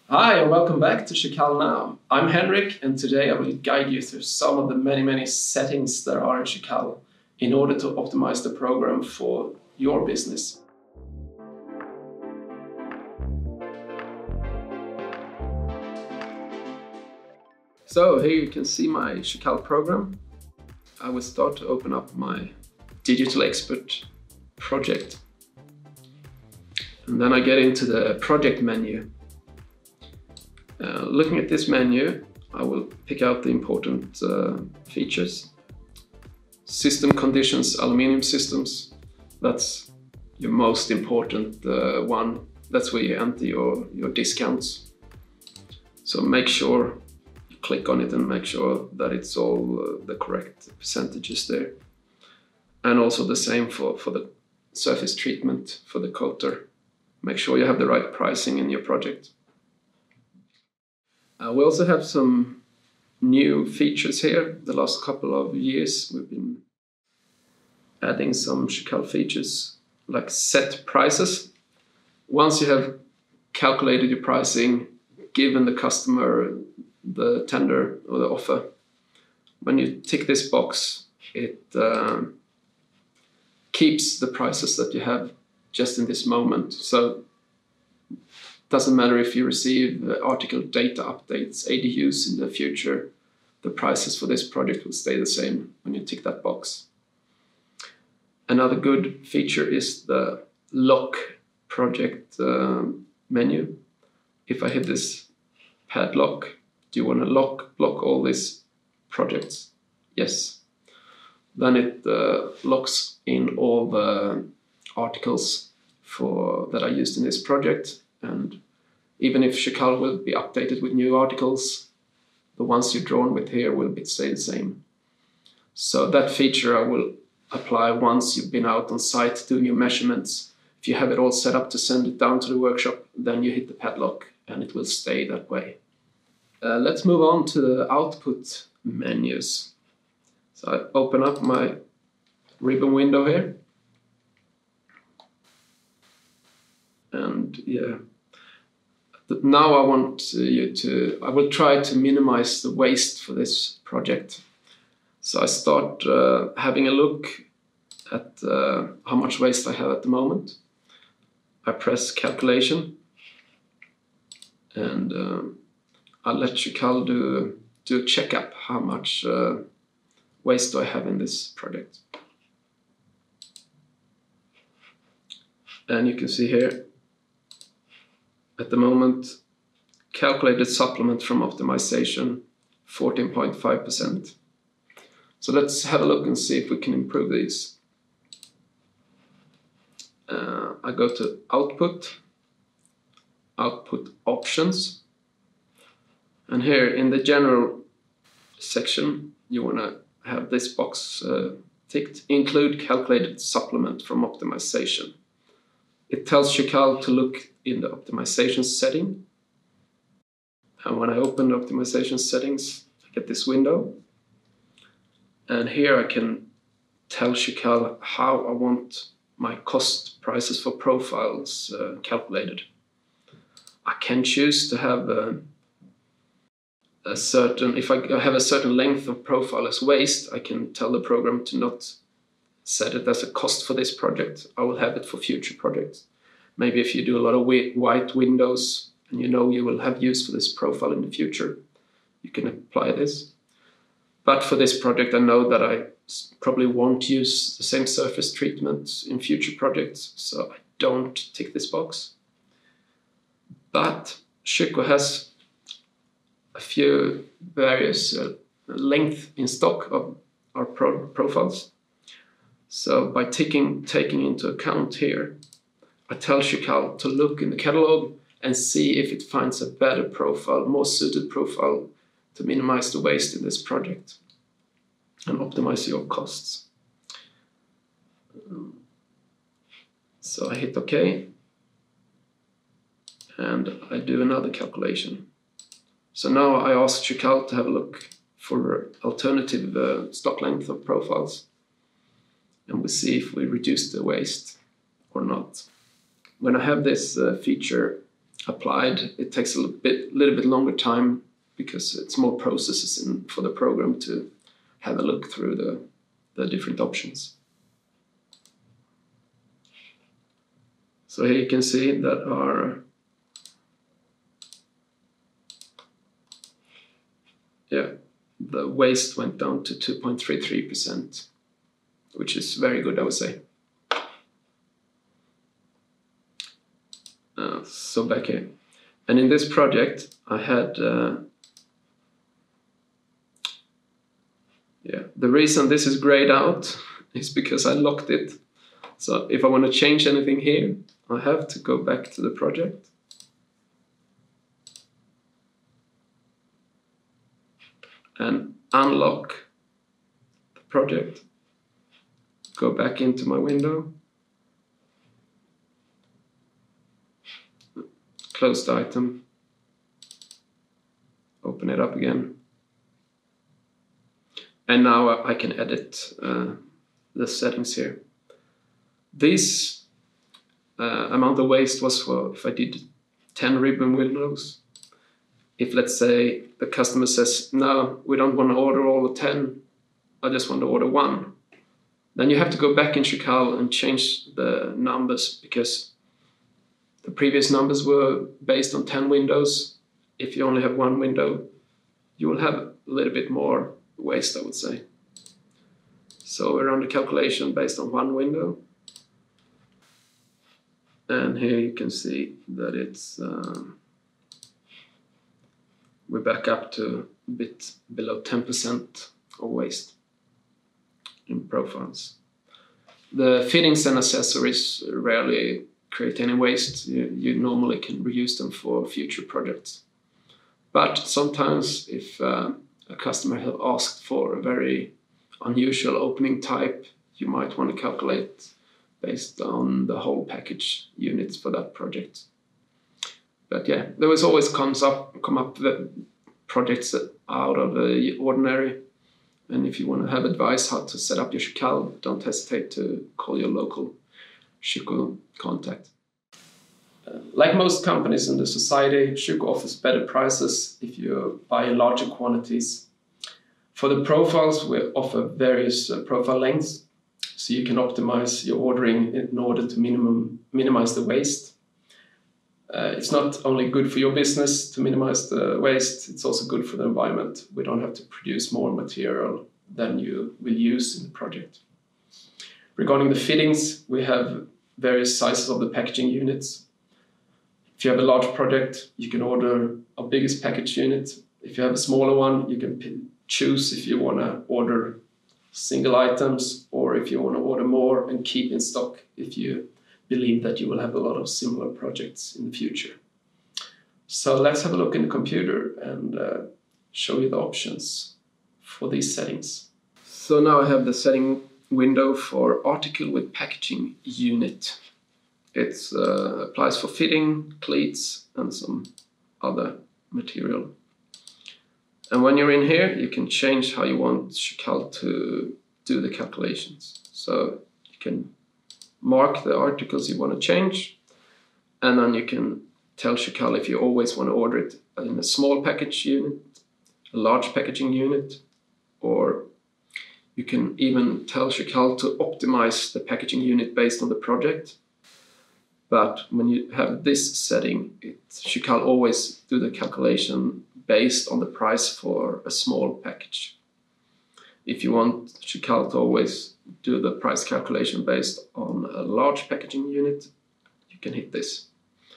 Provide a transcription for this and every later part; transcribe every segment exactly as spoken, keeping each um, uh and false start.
Hi and welcome back to Chakal Now. I'm Henrik and today I will guide you through some of the many many settings there are in Chakal in order to optimize the program for your business. So here you can see my Chakal program. I will start to open up my Digital Expert project. And then I get into the project menu. Uh, looking at this menu, I will pick out the important uh, features. System conditions, aluminium systems, that's your most important uh, one. That's where you enter your, your discounts. So make sure you click on it and make sure that it's all uh, the correct percentages there. And also the same for, for the surface treatment for the coater. Make sure you have the right pricing in your project. Uh, we also have some new features here. The last couple of years we've been adding some Chakal features like set prices. Once you have calculated your pricing, given the customer the tender or the offer, when you tick this box, it uh, keeps the prices that you have just in this moment. So doesn't matter if you receive uh, article data updates, A D Us in the future, the prices for this project will stay the same when you tick that box. Another good feature is the lock project uh, menu. If I hit this padlock, do you want to lock block all these projects? Yes. Then it uh, locks in all the articles for that are used in this project. And even if Chakal will be updated with new articles, the ones you've drawn with here will be stay the same. So that feature I will apply once you've been out on site doing your measurements. If you have it all set up to send it down to the workshop, then you hit the padlock and it will stay that way. Uh, let's move on to the output menus. So I open up my ribbon window here. And yeah, now I want you to, I will try to minimize the waste for this project. So I start uh, having a look at uh, how much waste I have at the moment. I press calculation and uh, I'll let Chakal do, do a checkup how much uh, waste do I have in this project. And you can see here, at the moment, calculated supplement from optimization, fourteen point five percent. So let's have a look and see if we can improve these. Uh, I go to output, output options. And here in the general section, you want to have this box uh, ticked, include calculated supplement from optimization. It tells Chakal to look in the optimization setting. And when I open the optimization settings, I get this window. And here I can tell Chakal how I want my cost prices for profiles uh, calculated. I can choose to have a, a certain, if I have a certain length of profile as waste, I can tell the program to not set it as a cost for this project. I will have it for future projects. Maybe if you do a lot of white windows and you know you will have use for this profile in the future, you can apply this. But for this project, I know that I probably won't use the same surface treatment in future projects, so I don't tick this box. But Chakal has a few various uh, length in stock of our pro profiles. So by taking, taking into account here, I tell Chakal to look in the catalog and see if it finds a better profile, more suited profile to minimize the waste in this project and optimize your costs. So I hit OK and I do another calculation. So now I ask Chakal to have a look for alternative uh, stock length of profiles. And we see if we reduce the waste or not. When I have this uh, feature applied, it takes a little bit, little bit longer time because it's more processes in, for the program to have a look through the, the different options. So here you can see that our yeah, the waste went down to two point three three percent, which is very good, I would say. Uh, so back here. And in this project, I had, uh, yeah, the reason this is grayed out is because I locked it. So if I want to change anything here, I have to go back to the project. And unlock the project. Go back into my window. Close the item, open it up again, and now I can edit uh, the settings here. This uh, amount of waste was for if I did ten ribbon windows. If, let's say, the customer says, no, we don't want to order all the ten, I just want to order one, then you have to go back in Chical and change the numbers, because the previous numbers were based on ten windows. If you only have one window, you will have a little bit more waste, I would say. So we run the calculation based on one window. And here you can see that it's, um, we're back up to a bit below ten percent of waste in profiles. The fittings and accessories rarely create any waste. You, you normally can reuse them for future projects. But sometimes if uh, a customer has asked for a very unusual opening type, you might want to calculate based on the whole package units for that project. But yeah, there was always comes up come up the projects that are out of the ordinary. And if you want to have advice how to set up your Chical, don't hesitate to call your local Schuko contact. Uh, like most companies in the society, Schuko offers better prices if you buy in larger quantities. For the profiles, we offer various uh, profile lengths, so you can optimize your ordering in order to minimum, minimize the waste. Uh, it's not only good for your business to minimize the waste, it's also good for the environment. We don't have to produce more material than you will use in the project. Regarding the fittings, we have various sizes of the packaging units. If you have a large project, you can order a biggest package unit. If you have a smaller one, you can choose if you want to order single items or if you want to order more and keep in stock if you believe that you will have a lot of similar projects in the future. So let's have a look in the computer and uh, show you the options for these settings. So now I have the setting window for article with packaging unit. It uh, applies for fitting, cleats and some other material. And when you're in here, you can change how you want Chical to do the calculations. So you can mark the articles you want to change, and then you can tell Chical if you always want to order it in a small package unit, a large packaging unit, or you can even tell Chical to optimize the packaging unit based on the project. But when you have this setting, it, Chical always do the calculation based on the price for a small package. If you want Chical to always do the price calculation based on a large packaging unit, you can hit this.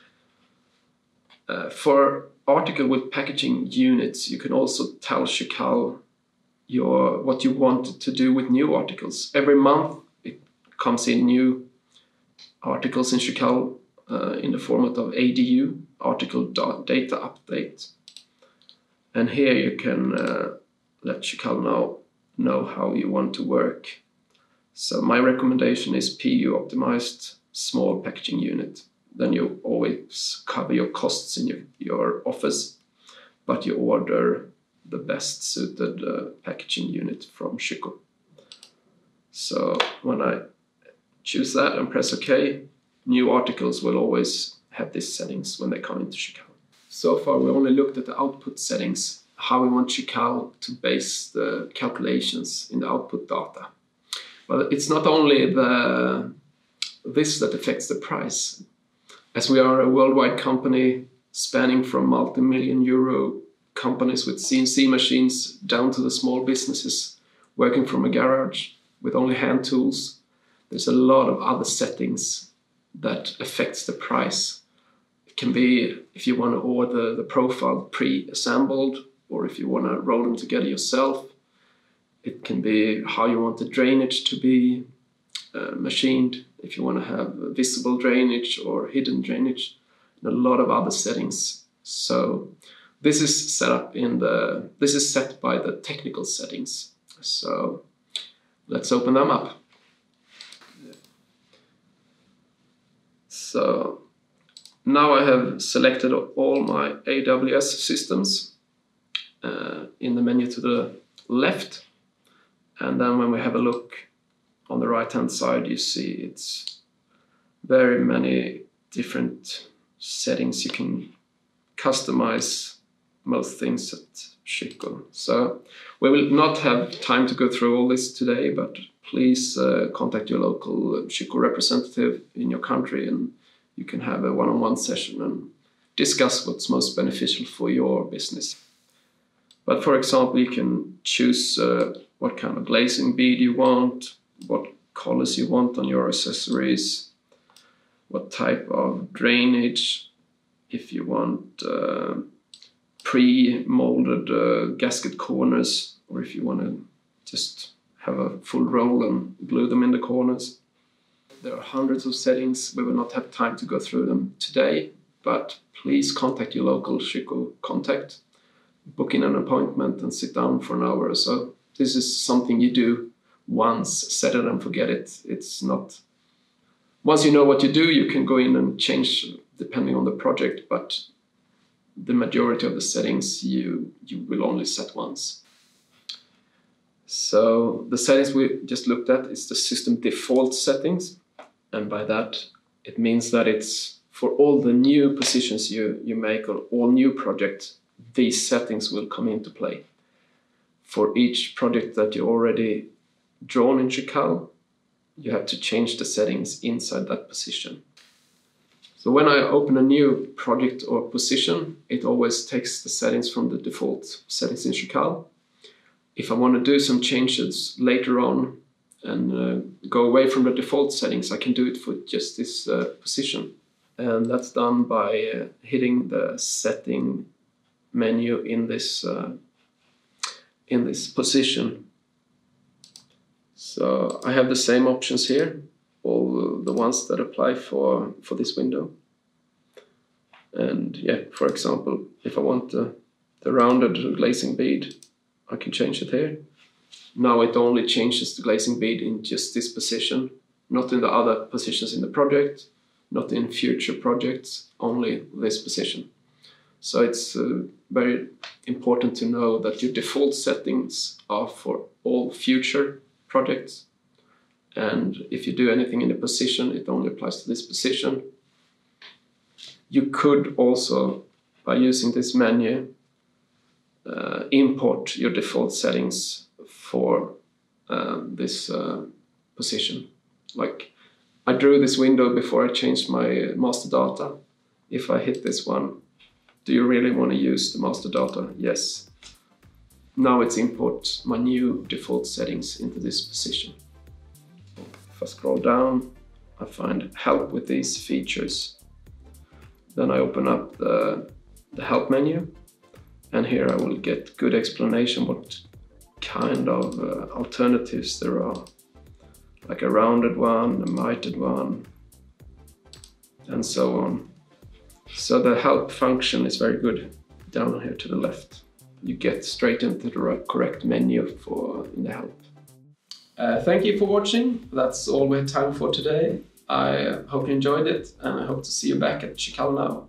Uh, for article with packaging units, you can also tell Chical your what you want to do with new articles. Every month it comes in new articles in Chical uh, in the format of A D U, article data update. And here you can uh, let Chical know, know how you want to work. So my recommendation is P U optimized small packaging unit. Then you always cover your costs in your, your office, but you order the best suited uh, packaging unit from Schuko. So when I choose that and press OK, new articles will always have these settings when they come into Chical. So far we only looked at the output settings, how we want Chical to base the calculations in the output data. But it's not only the this that affects the price. As we are a worldwide company spanning from multi-million euro companies with C N C machines down to the small businesses working from a garage with only hand tools, there's a lot of other settings that affects the price. It can be if you want to order the profile pre-assembled, or if you want to roll them together yourself. It can be how you want the drainage to be uh, machined, if you want to have visible drainage or hidden drainage, and a lot of other settings. So this is set up in the, this is set by the technical settings. So let's open them up. So now I have selected all my A W S systems uh, in the menu to the left. And then when we have a look on the right hand side, you see it's very many different settings. You can customize most things at Chical. So we will not have time to go through all this today, but please uh, contact your local Chical representative in your country, and you can have a one-on-one session and discuss what's most beneficial for your business. But for example, you can choose uh, what kind of glazing bead you want, what colors you want on your accessories, what type of drainage, if you want uh, pre-molded uh, gasket corners, or if you want to just have a full roll and glue them in the corners. There are hundreds of settings. We will not have time to go through them today, but please contact your local Chical contact, book in an appointment and sit down for an hour or so. This is something you do once, set it and forget it. It's not, once you know what you do, you can go in and change depending on the project, but the majority of the settings you, you will only set once. So the settings we just looked at is the system default settings. And by that, it means that it's for all the new positions you, you make or all new projects, these settings will come into play. For each project that you already drawn in Chical, you have to change the settings inside that position. So when I open a new project or position, it always takes the settings from the default settings in Chical. If I want to do some changes later on and uh, go away from the default settings, I can do it for just this uh, position. And that's done by uh, hitting the setting menu in this uh, in this position. So I have the same options here, all the ones that apply for for this window. And yeah, for example, if I want the, the rounded glazing bead, I can change it here. Now it only changes the glazing bead in just this position, not in the other positions in the project, not in future projects, only this position. So it's uh, very important to know that your default settings are for all future projects. And if you do anything in a position, it only applies to this position. You could also, by using this menu, uh, import your default settings for uh, this uh, position. Like, I drew this window before I changed my master data. If I hit this one, do you really want to use the master data? Yes. Now it's import my new default settings into this position. If I scroll down, I find help with these features. Then I open up the, the help menu, and here I will get good explanation what kind of uh, alternatives there are. Like a rounded one, a mitered one, and so on. So the help function is very good down here to the left. You get straight into the correct menu for in the help. Uh, thank you for watching. That's all we have time for today. I hope you enjoyed it, and I hope to see you back at Chical now.